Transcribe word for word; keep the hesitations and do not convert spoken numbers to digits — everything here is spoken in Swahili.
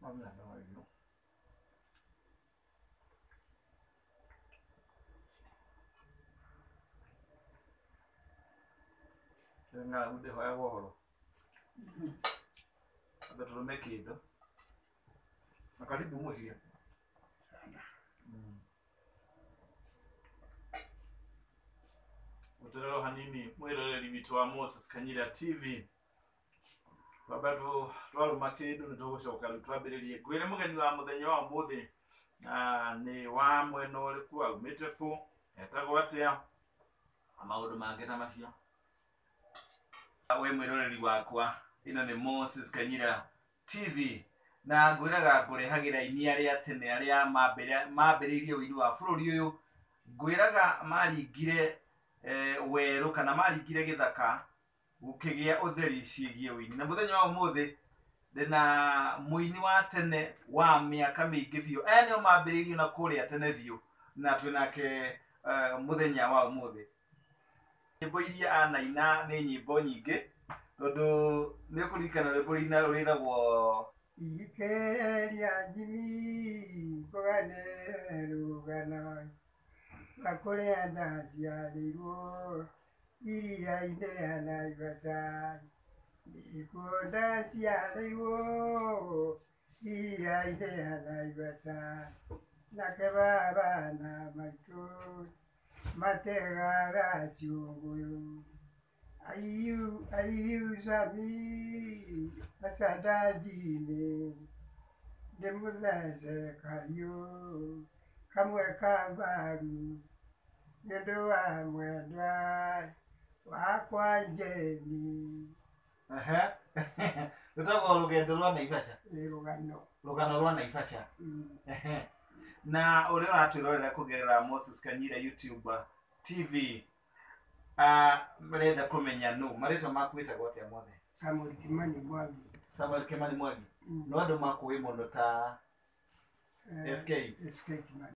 Amna na hiyo. Tena ude hoya woro. Abetulo mekido. Nakaribu mwezi. Sana. Mm. Utorero hanini mwirore limito wa Moses Kanyira T V. Babatu twalo makido nitogoshoka twabiririe gwire mugeni wa muthenya wa muthi na ni wa mweno riku aumite ku etagwo atia amaundu mange ta macio. We mwiroreri wakwa ino ni Moses Kanyira T V na ngwiraga kurehagira ini aria tene aria mambere mambiririe wini wa bururi uyu ngwiraga maringire eh, weru kana maringire githaka gukigia utheri ciigie wini na muthenya wa muthi ndina muini wa tene wa miaka mingi biu enio mambiririe na kuria tene biu na twinake uh, muthenya wa muthi nyimbo iria anaina ni nyimbo nyingi tondu ni kurikana rwimbo ina rwiragwo ikeria njimi kugane rugana bakorea ndaciarirwo iria-inĩ rĩa Naivasha ndikunda ciarirwo iria-inĩ rĩa Naivasha nake baba na maitũ mategaga ciũngũyũ ayu ayu sami asadajini ndĩmũthece kahiũ kamwe ka mbaru nĩũndũ wa mwendwa wakwa Jeni. ehe rutagwo rugendo rwa Naivasha Ĩ rũgano rugano rwa Naivasha. Mm. ehe na uri uratwirorera kugerera Moses Kanyira YouTube T V ah mrenda kumenya nu marito makwita gote mothe Samuel Kimani Mwangi. Samuel Kimani Mwangi. Mm. No andu makuwi muno ta S K S K Kimani.